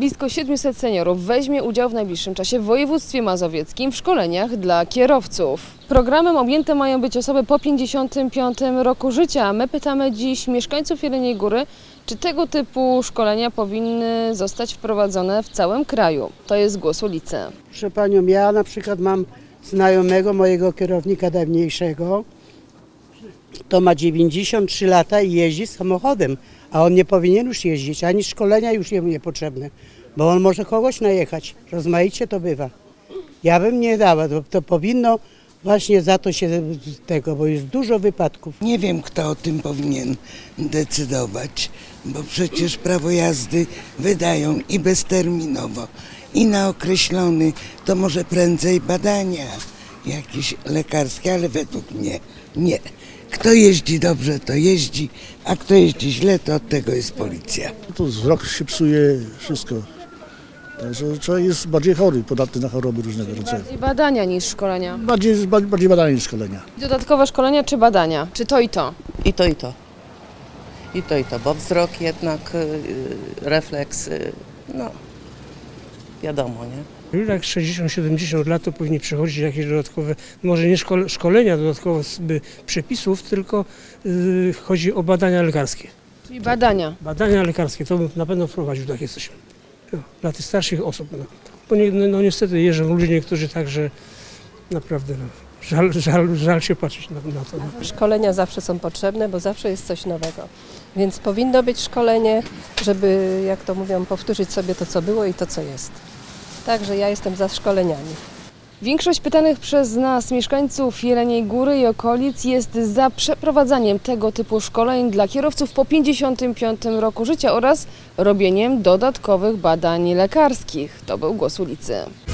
Blisko 700 seniorów weźmie udział w najbliższym czasie w województwie mazowieckim w szkoleniach dla kierowców. Programem objęte mają być osoby po 55 roku życia, a my pytamy dziś mieszkańców Jeleniej Góry, czy tego typu szkolenia powinny zostać wprowadzone w całym kraju. To jest głos ulicy. Proszę panią, ja na przykład mam znajomego mojego kierownika dawniejszego, to ma 93 lata i jeździ samochodem, a on nie powinien już jeździć, ani szkolenia już jemu niepotrzebne, bo on może kogoś najechać, rozmaicie to bywa. Ja bym nie dała, to powinno właśnie za to się tego, bo jest dużo wypadków. Nie wiem, kto o tym powinien decydować, bo przecież prawo jazdy wydają i bezterminowo, i na określony, to może prędzej badania jakieś lekarskie, ale według mnie nie. Kto jeździ dobrze, to jeździ, a kto jeździ źle, to od tego jest policja. To wzrok się psuje, wszystko. Także człowiek jest bardziej chory, podatny na choroby różnego rodzaju. Bardziej badania niż szkolenia. Bardziej badania niż szkolenia. Dodatkowe szkolenia czy badania? Czy to i to? I to, i to. I to, i to, bo wzrok jednak, refleks, no wiadomo, nie? Jak 60-70 lat to powinni przechodzić jakieś dodatkowe, może nie szkolenia dodatkowe przepisów, tylko chodzi o badania lekarskie. Czyli badania. Badania lekarskie, to bym na pewno wprowadził takie coś. Dla tych starszych osób. No. Bo no niestety jeżdżą ludzie niektórzy tak, że naprawdę żal się patrzeć na to. No. Szkolenia zawsze są potrzebne, bo zawsze jest coś nowego. Więc powinno być szkolenie, żeby, jak to mówią, powtórzyć sobie to, co było i to, co jest. Także ja jestem za szkoleniami. Większość pytanych przez nas mieszkańców Jeleniej Góry i okolic jest za przeprowadzaniem tego typu szkoleń dla kierowców po 55 roku życia oraz robieniem dodatkowych badań lekarskich. To był głos ulicy.